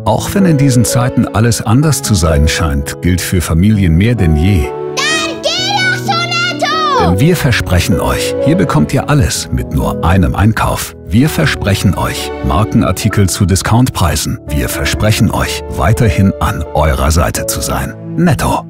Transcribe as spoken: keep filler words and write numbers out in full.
Auch wenn in diesen Zeiten alles anders zu sein scheint, gilt für Familien mehr denn je: Dann geh doch zu Netto! Denn wir versprechen euch, hier bekommt ihr alles mit nur einem Einkauf. Wir versprechen euch Markenartikel zu Discountpreisen. Wir versprechen euch, weiterhin an eurer Seite zu sein. Netto.